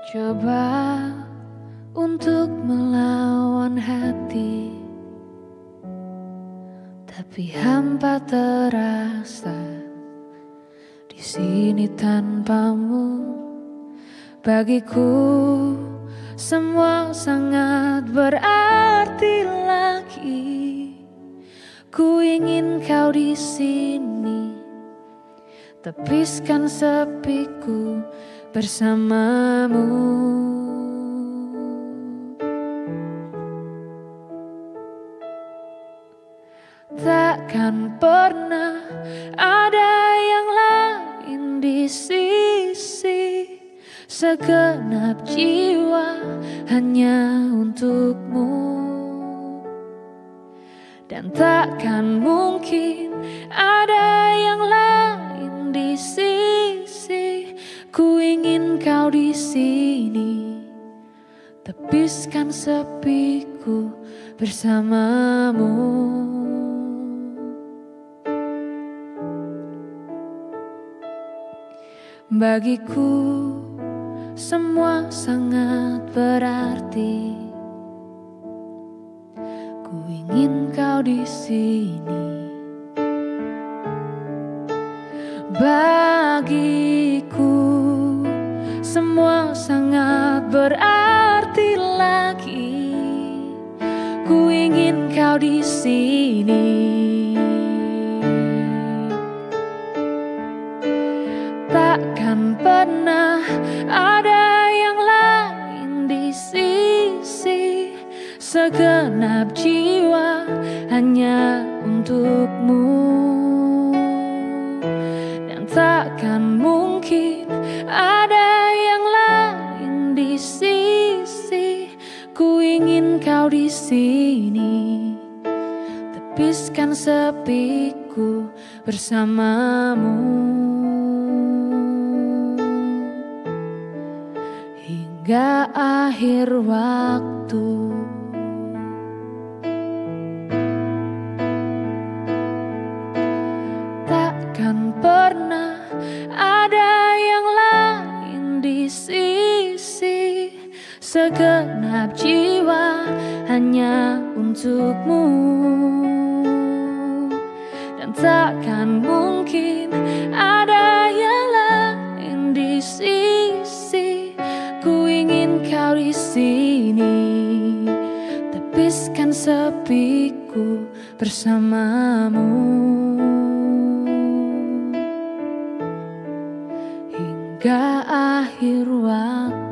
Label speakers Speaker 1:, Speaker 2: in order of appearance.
Speaker 1: Coba untuk melawan hati, tapi hampa terasa di sini tanpamu. Bagiku semua sangat berarti lagi. Ku ingin kau di sini, tepiskan sepiku bersamamu. Takkan pernah ada yang lain di sisi, segenap jiwa hanya untukmu. Dan takkan mungkin ada yang lain di sisi. Ku ingin kau di sini, tepiskan sepiku bersamamu. Bagiku semua sangat berarti. Ku ingin kau di sini. Bagiku semua sangat berarti lagi. Ku ingin kau di sini. Takkan pernah ada yang lain di sisi, segenap jiwa hanya untukmu. Dan takkan mungkin ada yang lain di sisi. Ku ingin kau di sini, tepiskan sepiku bersamamu. Hingga akhir waktu. Takkan pernah ada yang lain di sisi, segenap jiwa hanya untukmu. Dan takkan mungkin ada yang lain di sisi. Ku ingin kau di sini, tepiskan sepiku bersamamu. Hingga akhir waktu.